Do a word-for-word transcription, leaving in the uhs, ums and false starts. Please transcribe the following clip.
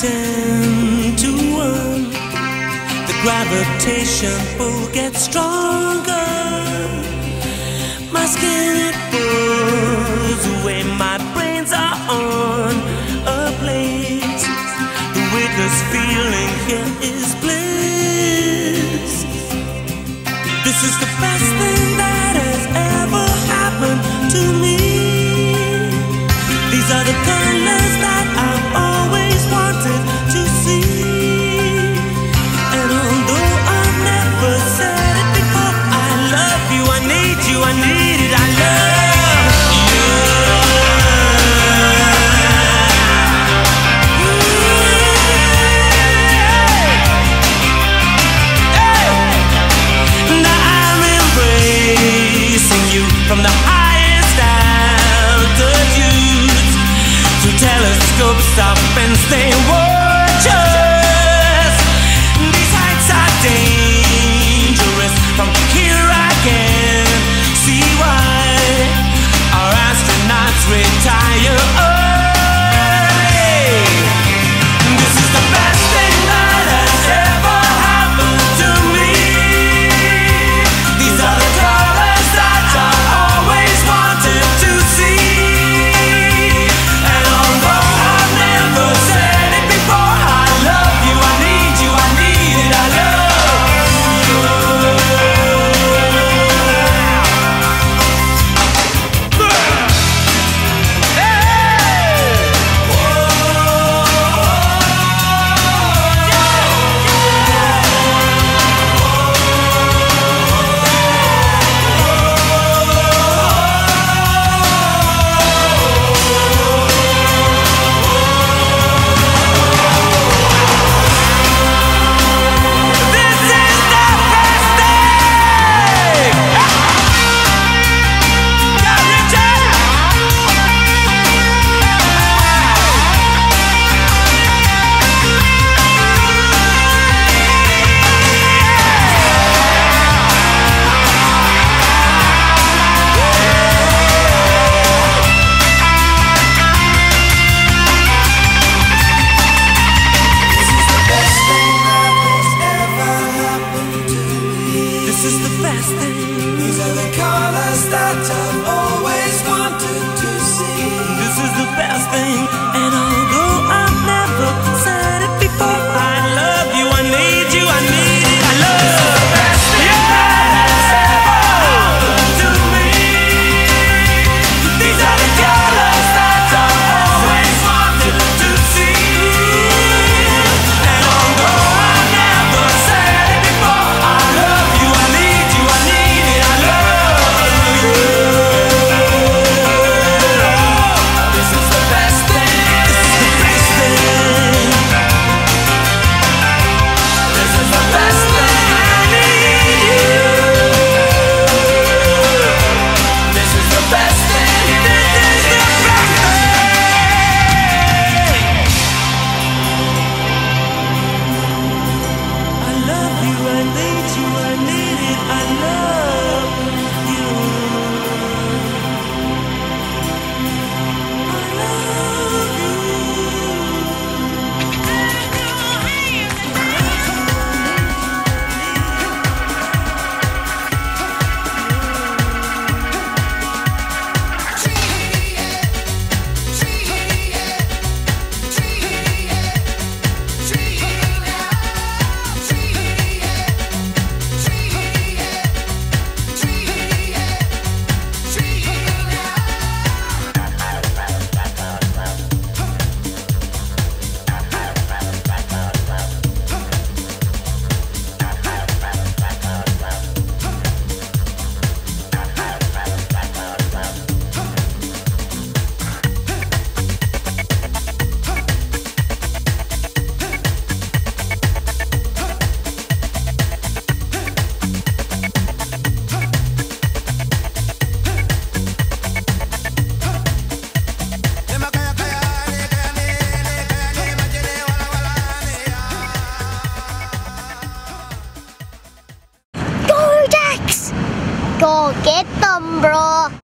ten to one. The gravitation pull gets stronger. My skin it pulls away. My brains are on a place. The weightless feeling here is bliss. This is the best thing that has ever happened to me. These are the colors that I've always wanted to see. And although I've never said it before, I love you, I need you, I need it, I love you. Now I'm embracing you from the highest altitudes. Through telescopes up and stay watchers. These heights are dangerous. From here I can see why our astronauts retire early. This is the best thing that has ever happened to me. These are the colors that I always wanted to see. And although I've never said it before, I love you, I need you, I need it, I love you. This is the best thing. These are the colors that I've always wanted to see. This is the best thing. And although I've never said it before, I love you, I need you, I need it, I love you. This is the best thing that has ever happened to me. These are the colors that I've always wanted to see. And although I've never said it before, I love you, I need you, I need it, I love you. This is the best thing. This is the best thing. This is the best thing. I need you. This is the best thing. This is the best thing. I love you, I need you, I need it, I love you. I love you. Go get them, bro.